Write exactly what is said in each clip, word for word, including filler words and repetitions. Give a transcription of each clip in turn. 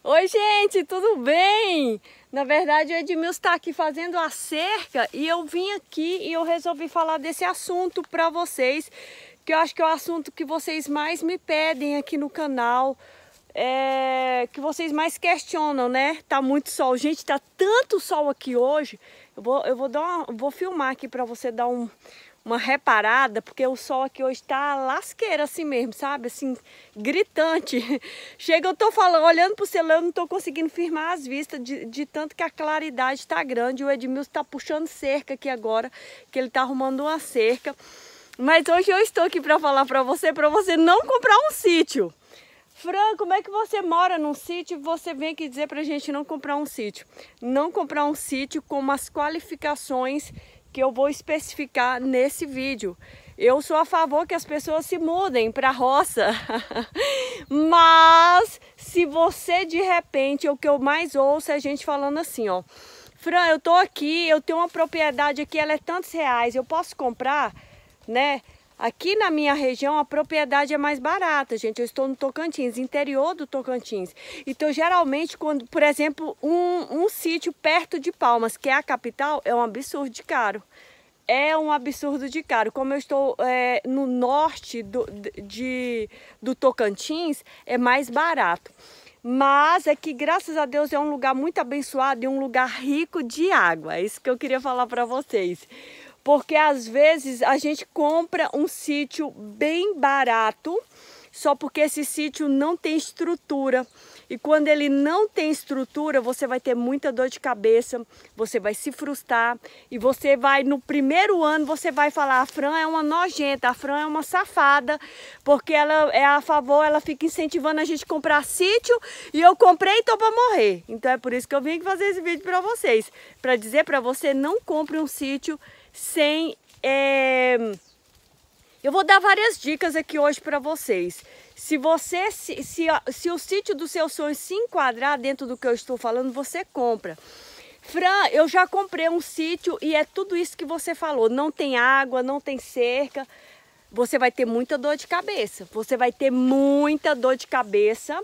Oi, gente, tudo bem? Na verdade, o Edmilson está aqui fazendo a cerca e eu vim aqui e eu resolvi falar desse assunto para vocês, que eu acho que é o assunto que vocês mais me pedem aqui no canal, é, que vocês mais questionam, né? Tá muito sol. Gente, tá tanto sol aqui hoje. Eu vou, eu vou, dar uma, vou filmar aqui para você dar um... uma reparada, porque o sol aqui hoje tá lasqueira assim mesmo, sabe? Assim, gritante. Chega, eu tô falando, olhando pro celular, eu não tô conseguindo firmar as vistas de, de tanto que a claridade tá grande. O Edmilson tá puxando cerca aqui agora, que ele tá arrumando uma cerca. Mas hoje eu estou aqui para falar para você, para você não comprar um sítio. Fran, como é que você mora num sítio e você vem aqui dizer pra gente não comprar um sítio? Não comprar um sítio com umas qualificações que eu vou especificar nesse vídeo. Eu sou a favor que as pessoas se mudem para a roça, mas se você de repente, o que eu mais ouço é gente falando assim, ó, Fran, eu tô aqui, eu tenho uma propriedade aqui, ela é tantos reais, eu posso comprar, né? Aqui na minha região a propriedade é mais barata, gente. Eu estou no Tocantins, interior do Tocantins. Então, geralmente, quando, por exemplo, um, um sítio perto de Palmas, que é a capital, é um absurdo de caro. É um absurdo de caro. Como eu estou é, no norte do, de, do Tocantins, é mais barato. Mas aqui, graças a Deus, é um lugar muito abençoado e um lugar rico de água. É isso que eu queria falar para vocês. Porque às vezes a gente compra um sítio bem barato, só porque esse sítio não tem estrutura. E quando ele não tem estrutura, você vai ter muita dor de cabeça, você vai se frustrar. E você vai, no primeiro ano, você vai falar, a Fran é uma nojenta, a Fran é uma safada, porque ela é a favor, ela fica incentivando a gente a comprar sítio, e eu comprei e tô para morrer. Então é por isso que eu vim aqui fazer esse vídeo para vocês, para dizer para você, não compre um sítio sem... É... Eu vou dar várias dicas aqui hoje para vocês. Se você, se, se, se o sítio do seu sonho se enquadrar dentro do que eu estou falando, você compra. Fran, eu já comprei um sítio e é tudo isso que você falou. Não tem água, não tem cerca. Você vai ter muita dor de cabeça. Você vai ter muita dor de cabeça.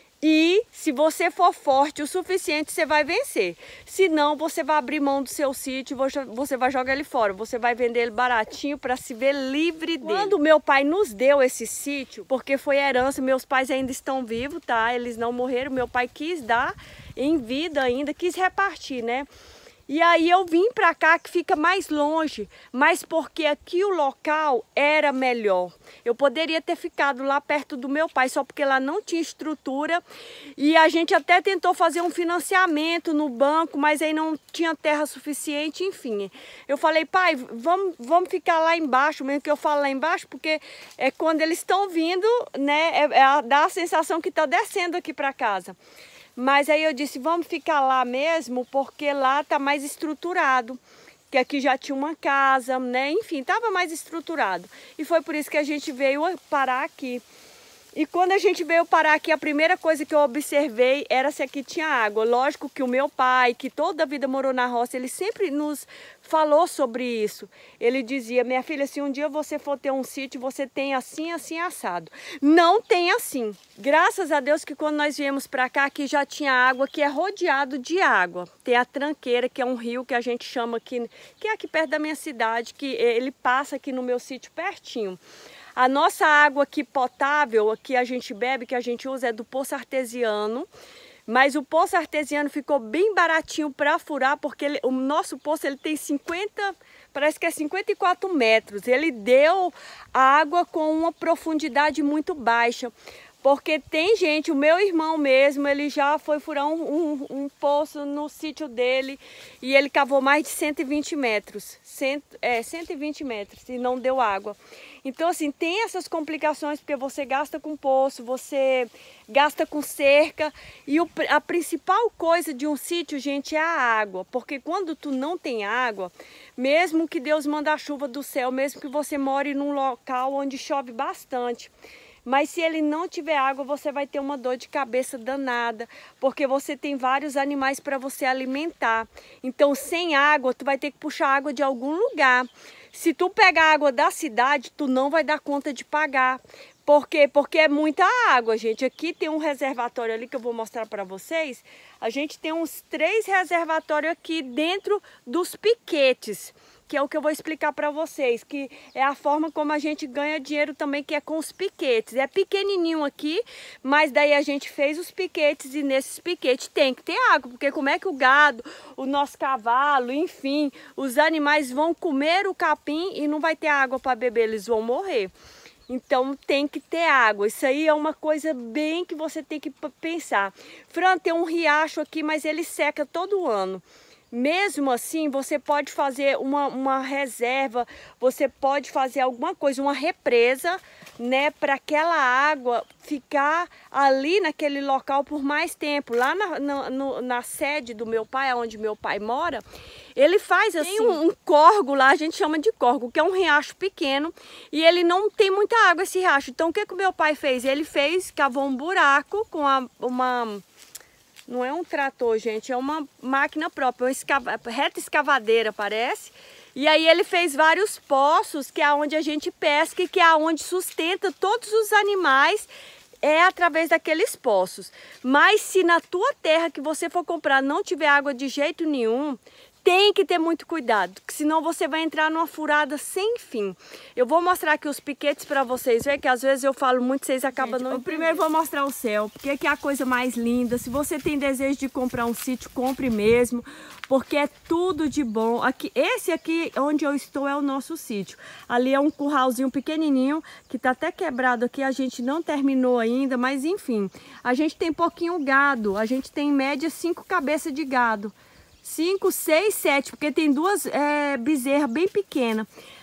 E se você for forte o suficiente, você vai vencer. Se não, você vai abrir mão do seu sítio, você vai jogar ele fora. Você vai vender ele baratinho para se ver livre dele. Quando meu pai nos deu esse sítio, porque foi herança, meus pais ainda estão vivos, tá? Eles não morreram, meu pai quis dar em vida ainda, quis repartir, né? E aí eu vim para cá, que fica mais longe, mas porque aqui o local era melhor. Eu poderia ter ficado lá perto do meu pai, só porque lá não tinha estrutura. E a gente até tentou fazer um financiamento no banco, mas aí não tinha terra suficiente, enfim. Eu falei, pai, vamos, vamos ficar lá embaixo, mesmo que eu falo lá embaixo, porque é quando eles estão vindo, né, é, é, dá a sensação que está descendo aqui para casa. Mas aí eu disse, vamos ficar lá mesmo, porque lá tá mais estruturado. Que aqui já tinha uma casa, né? Enfim, tava mais estruturado. E foi por isso que a gente veio parar aqui. E quando a gente veio parar aqui, a primeira coisa que eu observei era se aqui tinha água. Lógico que o meu pai, que toda a vida morou na roça, ele sempre nos falou sobre isso. Ele dizia, minha filha, se um dia você for ter um sítio, você tem assim, assim, assado. Não tem assim. Graças a Deus que quando nós viemos para cá, aqui já tinha água, que é rodeado de água. Tem a Tranqueira, que é um rio que a gente chama aqui, que é aqui perto da minha cidade, que ele passa aqui no meu sítio pertinho. A nossa água aqui potável, que a gente bebe, que a gente usa, é do poço artesiano. Mas o poço artesiano ficou bem baratinho para furar, porque ele, o nosso poço ele tem cinquenta, parece que é cinquenta e quatro metros. Ele deu água com uma profundidade muito baixa. Porque tem gente, o meu irmão mesmo, ele já foi furar um, um, um poço no sítio dele e ele cavou mais de cento e vinte metros. Cento, é, cento e vinte metros e não deu água. Então, assim, tem essas complicações porque você gasta com poço, você gasta com cerca. E o, a principal coisa de um sítio, gente, é a água. Porque quando tu não tem água, mesmo que Deus manda a chuva do céu, mesmo que você more num local onde chove bastante, mas se ele não tiver água, você vai ter uma dor de cabeça danada, porque você tem vários animais para você alimentar. Então, sem água, tu vai ter que puxar água de algum lugar. Se tu pegar água da cidade, tu não vai dar conta de pagar, Por quê? Porque é muita água, gente. Aqui tem um reservatório ali que eu vou mostrar para vocês. A gente tem uns três reservatórios aqui dentro dos piquetes, que é o que eu vou explicar para vocês, que é a forma como a gente ganha dinheiro também, que é com os piquetes. É pequenininho aqui, mas daí a gente fez os piquetes e nesses piquetes tem que ter água, porque como é que o gado, o nosso cavalo, enfim, os animais vão comer o capim e não vai ter água para beber, eles vão morrer. Então tem que ter água. Isso aí é uma coisa bem que você tem que pensar. Fran, tem um riacho aqui, mas ele seca todo ano. Mesmo assim, você pode fazer uma, uma reserva, você pode fazer alguma coisa, uma represa, né, para aquela água ficar ali naquele local por mais tempo. Lá na, na, no, na sede do meu pai, onde meu pai mora, ele faz assim, tem um, um córrego lá, a gente chama de córrego, que é um riacho pequeno, e ele não tem muita água esse riacho. Então o que que o meu pai fez? Ele fez, cavou um buraco com a, uma... Não é um trator, gente, é uma máquina própria, uma escava, reta escavadeira, parece. E aí ele fez vários poços, que é onde a gente pesca e que é onde sustenta todos os animais, é através daqueles poços. Mas se na tua terra que você for comprar não tiver água de jeito nenhum, tem que ter muito cuidado, que senão você vai entrar numa furada sem fim. Eu vou mostrar aqui os piquetes para vocês verem, que às vezes eu falo muito, vocês acabam não entendendo. Primeiro vou mostrar o céu, porque aqui é a coisa mais linda. Se você tem desejo de comprar um sítio, compre mesmo, porque é tudo de bom. Aqui, esse aqui onde eu estou é o nosso sítio. Ali é um curralzinho pequenininho, que está até quebrado aqui, a gente não terminou ainda, mas enfim. A gente tem pouquinho gado, a gente tem em média cinco cabeças de gado. Cinco, seis, sete, porque tem duas é, bezerras bem pequenas.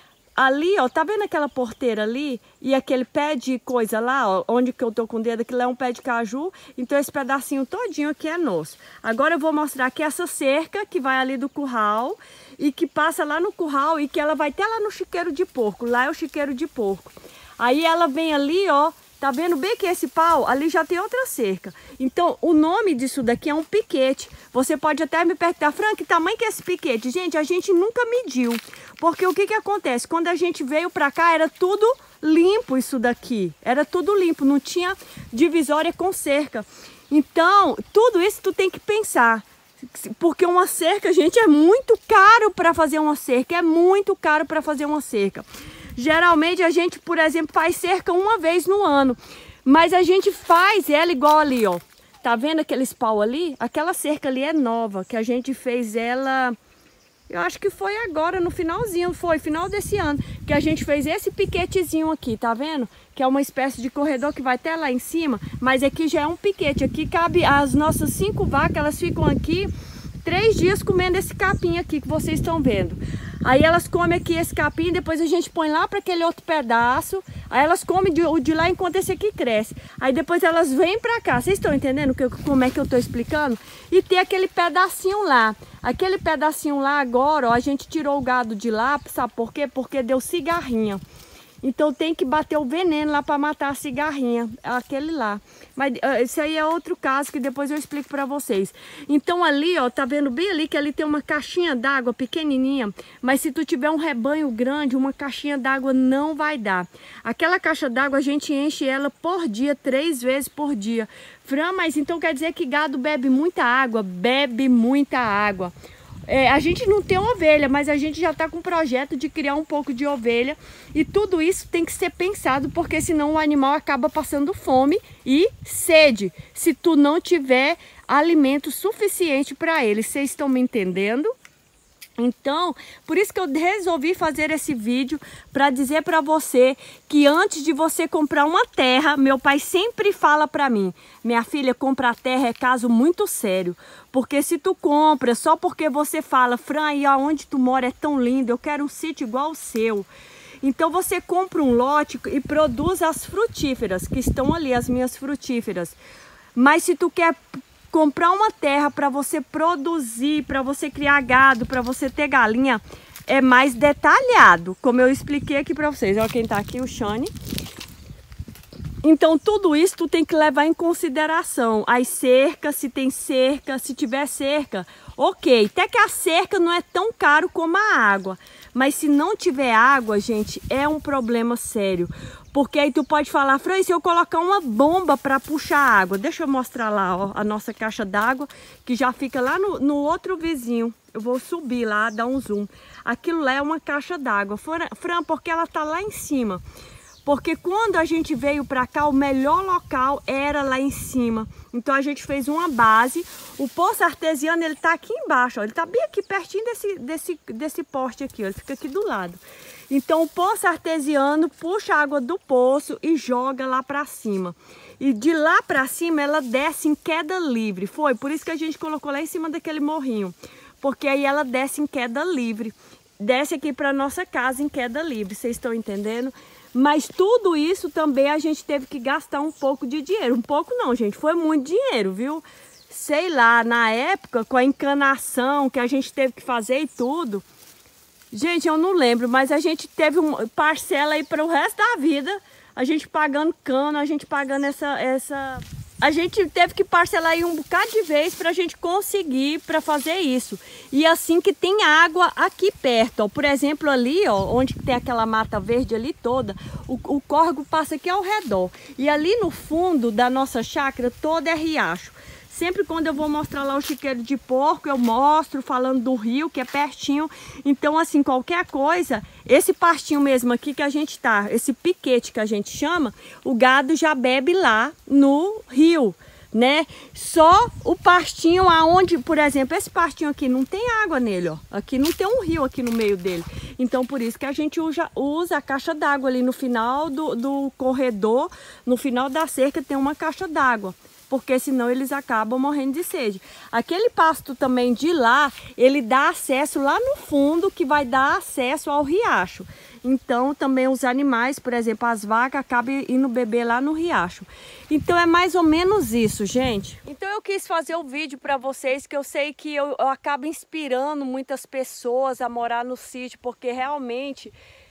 Ali, ó, tá vendo aquela porteira ali? E aquele pé de coisa lá, ó, onde que eu tô com o dedo, aquilo é um pé de caju. Então esse pedacinho todinho aqui é nosso. Agora eu vou mostrar aqui essa cerca que vai ali do curral e que passa lá no curral e que ela vai até lá no chiqueiro de porco. Lá é o chiqueiro de porco. Aí ela vem ali, ó. Tá vendo bem que esse pau, ali já tem outra cerca. Então, o nome disso daqui é um piquete. Você pode até me perguntar, Fran, que tamanho que é esse piquete? Gente, a gente nunca mediu. Porque o que que acontece? Quando a gente veio pra cá, era tudo limpo isso daqui. Era tudo limpo, não tinha divisória com cerca. Então, tudo isso tu tem que pensar. Porque uma cerca, gente, é muito caro para fazer uma cerca. É muito caro para fazer uma cerca. Geralmente a gente, por exemplo, faz cerca uma vez no ano. Mas a gente faz ela igual ali, ó. Tá vendo aqueles pau ali? Aquela cerca ali é nova, que a gente fez ela... Eu acho que foi agora, no finalzinho, foi, final desse ano, que a gente fez esse piquetezinho aqui, tá vendo? Que é uma espécie de corredor que vai até lá em cima, mas aqui já é um piquete. Aqui cabe as nossas cinco vacas, elas ficam aqui três dias comendo esse capim aqui que vocês estão vendo. Aí elas comem aqui esse capim, depois a gente põe lá para aquele outro pedaço. Aí elas comem de, de lá enquanto esse aqui cresce. Aí depois elas vêm para cá. Vocês estão entendendo que, como é que eu estou explicando? E tem aquele pedacinho lá. Aquele pedacinho lá agora, ó, a gente tirou o gado de lá, sabe por quê? Porque deu cigarrinha. Então tem que bater o veneno lá para matar a cigarrinha, aquele lá. Mas uh, esse aí é outro caso que depois eu explico para vocês. Então ali, ó, tá vendo bem ali que ali tem uma caixinha d'água pequenininha, mas se tu tiver um rebanho grande, uma caixinha d'água não vai dar. Aquela caixa d'água a gente enche ela por dia, três vezes por dia. Fran, mas então quer dizer que gado bebe muita água? Bebe muita água. É, a gente não tem ovelha, mas a gente já está com um projeto de criar um pouco de ovelha. E tudo isso tem que ser pensado, porque senão o animal acaba passando fome e sede, se tu não tiver alimento suficiente para ele. Vocês estão me entendendo? Então, por isso que eu resolvi fazer esse vídeo para dizer para você que antes de você comprar uma terra, meu pai sempre fala para mim, minha filha, comprar terra é caso muito sério, porque se tu compra só porque você fala, Fran, e aonde tu mora é tão lindo, eu quero um sítio igual o seu. Então você compra um lote e produz as frutíferas, que estão ali, as minhas frutíferas. Mas se tu quer comprar uma terra para você produzir, para você criar gado, para você ter galinha, é mais detalhado, como eu expliquei aqui para vocês. Olha quem tá aqui, o Shane. Então tudo isso tu tem que levar em consideração. As cercas, se tem cerca, se tiver cerca, ok. Até que a cerca não é tão caro como a água. Mas se não tiver água, gente, é um problema sério. Porque aí tu pode falar, Fran, se eu colocar uma bomba para puxar água, deixa eu mostrar lá, ó, a nossa caixa d'água, que já fica lá no, no outro vizinho. Eu vou subir lá, dar um zoom. Aquilo lá é uma caixa d'água. Fran, porque ela tá lá em cima. Porque quando a gente veio para cá, o melhor local era lá em cima. Então a gente fez uma base. O poço artesiano, ele tá aqui embaixo, ó. Ele tá bem aqui pertinho desse, desse, desse poste aqui, ó. Ele fica aqui do lado. Então o poço artesiano puxa a água do poço e joga lá para cima. E de lá para cima ela desce em queda livre. Foi por isso que a gente colocou lá em cima daquele morrinho. Porque aí ela desce em queda livre. Desce aqui para nossa casa em queda livre. Vocês estão entendendo? Mas tudo isso também a gente teve que gastar um pouco de dinheiro. Um pouco não, gente. Foi muito dinheiro, viu? Sei lá, na época, com a encanação que a gente teve que fazer e tudo. Gente, eu não lembro, mas a gente teve uma parcela aí para o resto da vida. A gente pagando cano, a gente pagando essa... essa... A gente teve que parcelar aí um bocado de vez para a gente conseguir para fazer isso. E assim que tem água aqui perto, ó. Por exemplo, ali, ó, onde tem aquela mata verde ali toda, o, o córrego passa aqui ao redor. E ali no fundo da nossa chácara toda é riacho. Sempre quando eu vou mostrar lá o chiqueiro de porco, eu mostro falando do rio, que é pertinho. Então, assim, qualquer coisa, esse pastinho mesmo aqui que a gente tá, esse piquete que a gente chama, o gado já bebe lá no rio, né? Só o pastinho aonde, por exemplo, esse pastinho aqui não tem água nele, ó. Aqui não tem um rio aqui no meio dele. Então, por isso que a gente usa, usa a caixa d'água ali no final do, do corredor, no final da cerca tem uma caixa d'água. Porque senão eles acabam morrendo de sede. Aquele pasto também de lá, ele dá acesso lá no fundo, que vai dar acesso ao riacho. Então também os animais, por exemplo, as vacas acabam indo beber lá no riacho. Então é mais ou menos isso, gente. Então eu quis fazer o vídeo para vocês, que eu sei que eu, eu acabo inspirando muitas pessoas a morar no sítio, porque realmente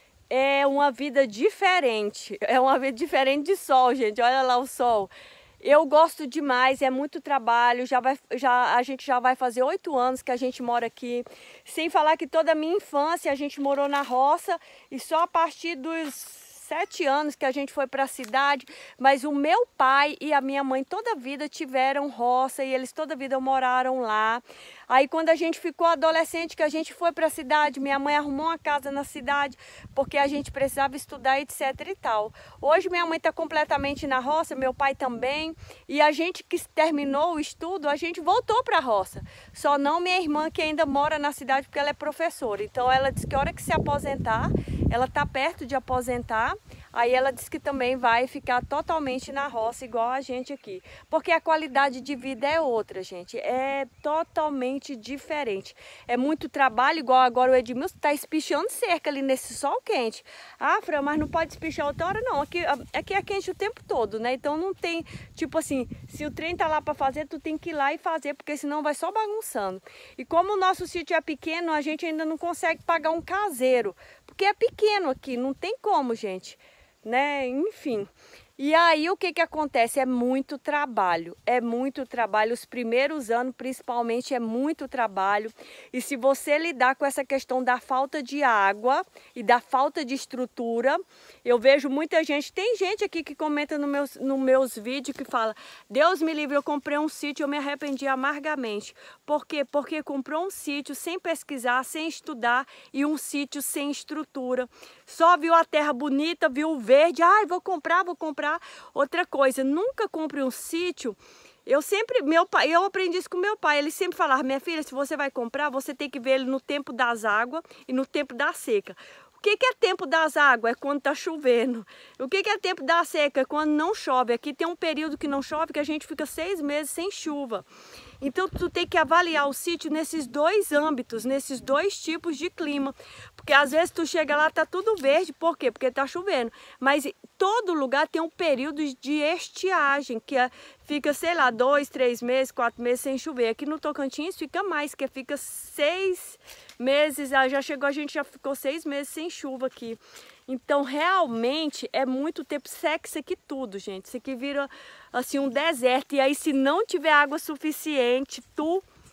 é uma vida diferente. É uma vida diferente de sol, gente. Olha lá o sol. Eu gosto demais, é muito trabalho, já vai, já, a gente já vai fazer oito anos que a gente mora aqui. Sem falar que toda a minha infância a gente morou na roça e só a partir dos sete anos que a gente foi para a cidade. Mas o meu pai e a minha mãe toda a vida tiveram roça e eles toda a vida moraram lá. Aí quando a gente ficou adolescente, que a gente foi para a cidade, minha mãe arrumou uma casa na cidade, porque a gente precisava estudar, etc e tal. Hoje minha mãe está completamente na roça, meu pai também, e a gente que terminou o estudo, a gente voltou para a roça. Só não minha irmã, que ainda mora na cidade, porque ela é professora. Então ela disse que a hora que se aposentar, ela está perto de aposentar, aí ela disse que também vai ficar totalmente na roça, igual a gente aqui. Porque a qualidade de vida é outra, gente, é totalmente diferente. É muito trabalho, igual agora o Edmilson está espichando cerca ali nesse sol quente. Ah, Fran, mas não pode espichar outra hora não, aqui, aqui é quente o tempo todo, né? Então não tem, tipo assim, se o trem tá lá para fazer, tu tem que ir lá e fazer, porque senão vai só bagunçando. E como o nosso sítio é pequeno, a gente ainda não consegue pagar um caseiro, porque é pequeno aqui, não tem como, gente, né? Enfim. E aí o que que acontece? É muito trabalho, é muito trabalho, os primeiros anos principalmente é muito trabalho. E se você lidar com essa questão da falta de água e da falta de estrutura, eu vejo muita gente, tem gente aqui que comenta nos meus, no meus vídeos que fala: Deus me livre, eu comprei um sítio, eu me arrependi amargamente. Por quê? Porque comprou um sítio sem pesquisar, sem estudar, e um sítio sem estrutura. Só viu a terra bonita, viu o verde, ai, vou comprar, vou comprar. Outra coisa, nunca compre um sítio. Eu sempre, meu pai, eu aprendi isso com meu pai, ele sempre falava: minha filha, se você vai comprar, você tem que ver ele no tempo das águas e no tempo da seca. O que que é tempo das águas? É quando tá chovendo. O que que é tempo da seca? É quando não chove. Aqui tem um período que não chove, que a gente fica seis meses sem chuva. Então tu tem que avaliar o sítio nesses dois âmbitos, nesses dois tipos de clima. Porque às vezes tu chega lá, tá tudo verde, por quê? Porque tá chovendo. Mas todo lugar tem um período de estiagem, que é, fica, sei lá, dois, três meses, quatro meses sem chover. Aqui no Tocantins fica mais, que fica seis meses, já chegou, a gente já ficou seis meses sem chuva aqui. Então realmente é muito tempo, seca isso aqui tudo, gente. Isso aqui vira assim um deserto, e aí se não tiver água suficiente, tu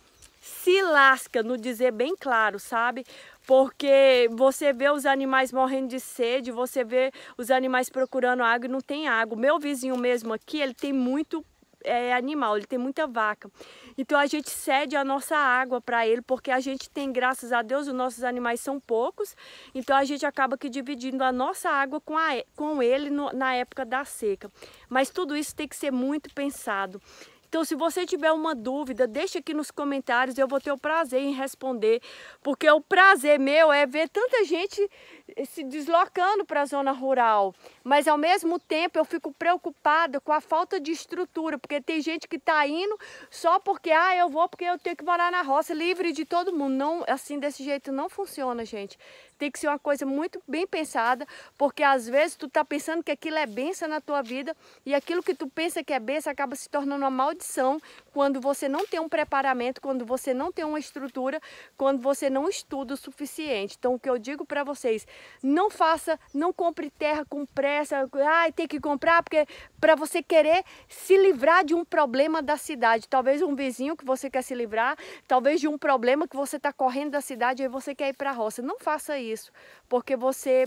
se lasca, no dizer bem claro, sabe? Porque você vê os animais morrendo de sede, você vê os animais procurando água e não tem água. O meu vizinho mesmo aqui, ele tem muito é, animal, ele tem muita vaca. Então a gente cede a nossa água para ele, porque a gente tem, graças a Deus, os nossos animais são poucos. Então a gente acaba que dividindo a nossa água com, a, com ele no, na época da seca. Mas tudo isso tem que ser muito pensado. Então, se você tiver uma dúvida, deixa aqui nos comentários, eu vou ter o prazer em responder, porque o prazer meu é ver tanta gente se deslocando para a zona rural, mas ao mesmo tempo eu fico preocupada com a falta de estrutura, porque tem gente que está indo só porque, ah, eu vou porque eu tenho que morar na roça, livre de todo mundo. Não, assim, desse jeito não funciona, gente. Tem que ser uma coisa muito bem pensada, porque às vezes tu tá pensando que aquilo é bênção na tua vida e aquilo que tu pensa que é bênção acaba se tornando uma maldição quando você não tem um preparamento, quando você não tem uma estrutura, quando você não estuda o suficiente. Então o que eu digo para vocês, não faça, não compre terra com pressa, ai, tem que comprar porque para você querer se livrar de um problema da cidade, talvez um vizinho que você quer se livrar, talvez de um problema que você está correndo da cidade e aí você quer ir para a roça. Não faça isso. Isso, porque você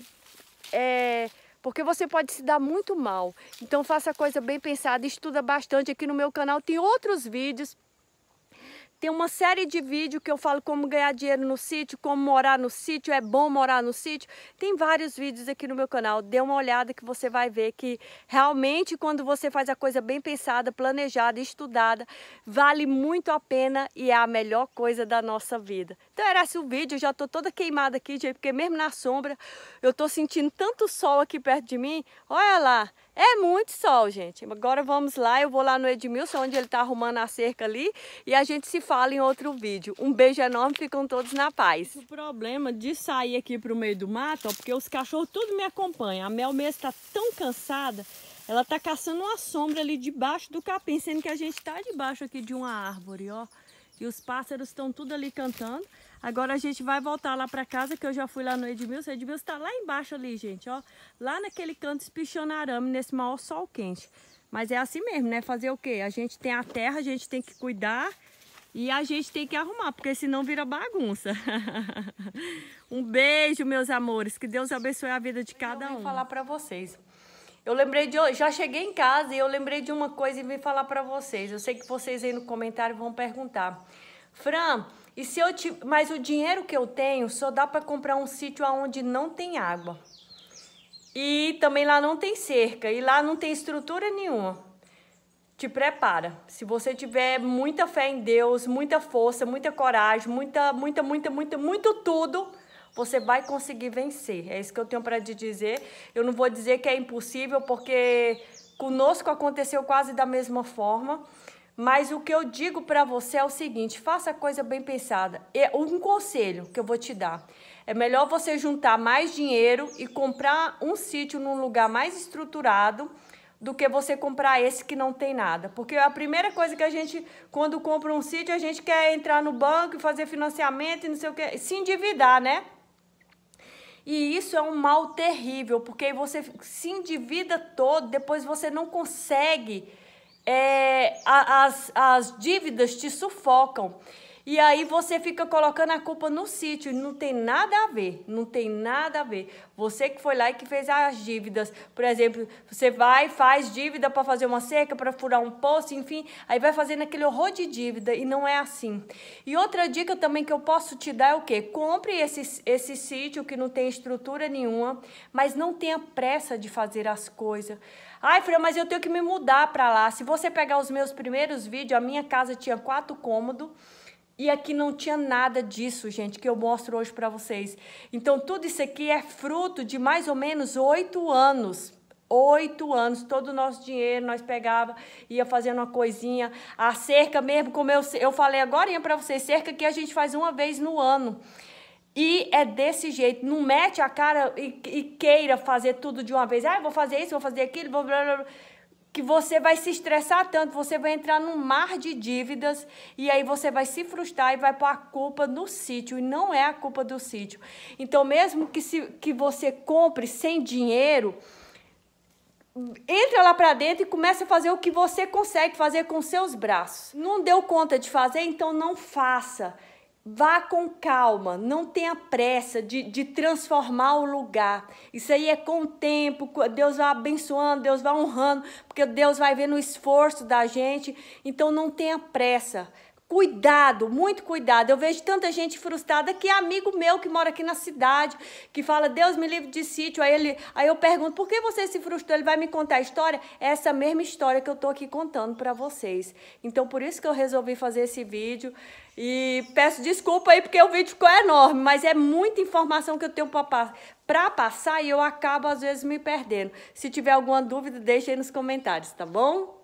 é, porque você pode se dar muito mal. Então faça a coisa bem pensada, estuda bastante. Aqui no meu canal tem outros vídeos. Tem uma série de vídeos que eu falo como ganhar dinheiro no sítio, como morar no sítio, é bom morar no sítio. Tem vários vídeos aqui no meu canal. Dê uma olhada que você vai ver que realmente quando você faz a coisa bem pensada, planejada, estudada, vale muito a pena e é a melhor coisa da nossa vida. Então era esse o vídeo, eu já estou toda queimada aqui, gente, porque mesmo na sombra eu estou sentindo tanto sol aqui perto de mim. Olha lá, é muito sol, gente. Agora vamos lá, eu vou lá no Edmilson, onde ele está arrumando a cerca ali, e a gente se fala em outro vídeo. Um beijo enorme, ficam todos na paz. O problema de sair aqui para o meio do mato, ó, porque os cachorros tudo me acompanham. A Mel mesmo está tão cansada, ela está caçando uma sombra ali debaixo do capim, sendo que a gente está debaixo aqui de uma árvore, ó. E os pássaros estão tudo ali cantando. Agora a gente vai voltar lá para casa, que eu já fui lá no Edmilson. O Edmilson está lá embaixo ali, gente, ó. Lá naquele canto espichando arame, nesse maior sol quente. Mas é assim mesmo, né? Fazer o quê? A gente tem a terra, a gente tem que cuidar e a gente tem que arrumar, porque senão vira bagunça. Um beijo, meus amores. Que Deus abençoe a vida de cada um. Eu vim falar para vocês. Eu lembrei de... Já cheguei em casa e eu lembrei de uma coisa e vim falar para vocês. Eu sei que vocês aí no comentário vão perguntar. Fran, e se eu te... mas o dinheiro que eu tenho só dá para comprar um sítio onde não tem água. E também lá não tem cerca. E lá não tem estrutura nenhuma. Te prepara. Se você tiver muita fé em Deus, muita força, muita coragem, muita, muita, muita, muita, muito tudo... você vai conseguir vencer. É isso que eu tenho para te dizer. Eu não vou dizer que é impossível, porque conosco aconteceu quase da mesma forma. Mas o que eu digo para você é o seguinte, faça a coisa bem pensada. Um conselho que eu vou te dar. É melhor você juntar mais dinheiro e comprar um sítio num lugar mais estruturado do que você comprar esse que não tem nada. Porque a primeira coisa que a gente, quando compra um sítio, a gente quer entrar no banco e fazer financiamento e não sei o que, se endividar, né? E isso é um mal terrível, porque você se endivida todo, depois você não consegue, é, as, as dívidas te sufocam. E aí você fica colocando a culpa no sítio, não tem nada a ver, não tem nada a ver. Você que foi lá e que fez as dívidas, por exemplo, você vai, faz dívida para fazer uma cerca, para furar um poço, enfim, aí vai fazendo aquele horror de dívida e não é assim. E outra dica também que eu posso te dar é o quê? Compre esse, esse sítio que não tem estrutura nenhuma, mas não tenha pressa de fazer as coisas. Ai, Fran, mas eu tenho que me mudar para lá. Se você pegar os meus primeiros vídeos, a minha casa tinha quatro cômodos, e aqui não tinha nada disso, gente, que eu mostro hoje para vocês. Então, tudo isso aqui é fruto de mais ou menos oito anos. Oito anos, todo o nosso dinheiro nós pegava, ia fazendo uma coisinha. A cerca mesmo, como eu, eu falei agora para vocês, cerca que a gente faz uma vez no ano. E é desse jeito, não mete a cara e, e queira fazer tudo de uma vez. Ah, eu vou fazer isso, vou fazer aquilo, vou... Blá, blá, blá. Que você vai se estressar tanto, você vai entrar num mar de dívidas e aí você vai se frustrar e vai pôr a culpa no sítio, e não é a culpa do sítio. Então, mesmo que, se, que você compre sem dinheiro, entra lá para dentro e começa a fazer o que você consegue fazer com seus braços. Não deu conta de fazer, então não faça. Vá com calma, não tenha pressa de, de transformar o lugar. Isso aí é com o tempo, Deus vai abençoando, Deus vai honrando, porque Deus vai vendo o esforço da gente, então não tenha pressa. Cuidado, muito cuidado. Eu vejo tanta gente frustrada que é amigo meu que mora aqui na cidade, que fala, Deus me livre de sítio. Aí, ele, aí eu pergunto, por que você se frustrou? Ele vai me contar a história? É essa mesma história que eu tô aqui contando para vocês. Então, por isso que eu resolvi fazer esse vídeo. E peço desculpa aí, porque o vídeo ficou enorme, mas é muita informação que eu tenho para passar e eu acabo, às vezes, me perdendo. Se tiver alguma dúvida, deixa aí nos comentários, tá bom?